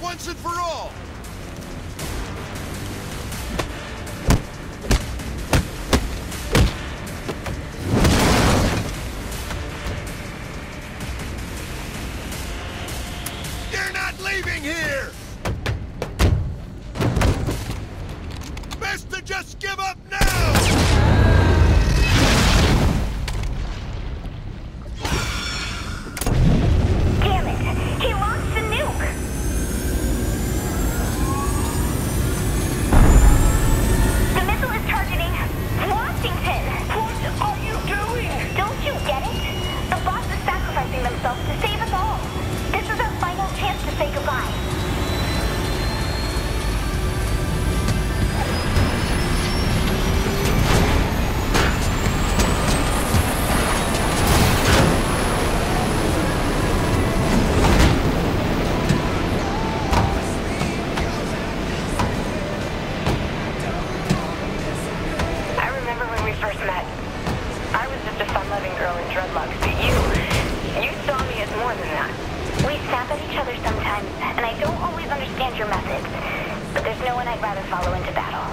once and for all! You're not leaving here! Best to just give up now! To save us all. This is our final chance to say goodbye. I remember when we first met. I was just a fun-loving girl in dreadlocks, but you saw me as more than that. We snap at each other sometimes, and I don't always understand your methods. But there's no one I'd rather follow into battle.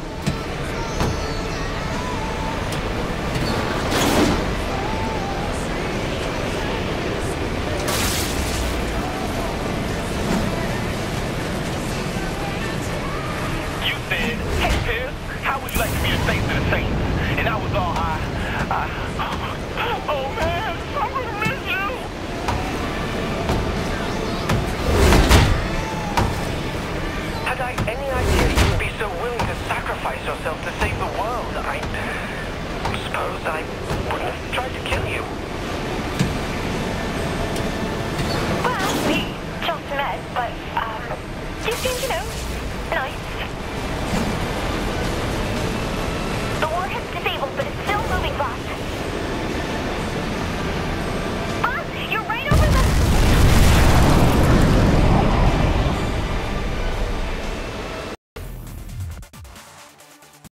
You said, "Hey, Pierce, how would you like to be the face of the Saints?" And I was all, oh man, I'm gonna miss you. Had I any idea you would be so willing to sacrifice yourself to save the world, I suppose I wouldn't have tried to kill you.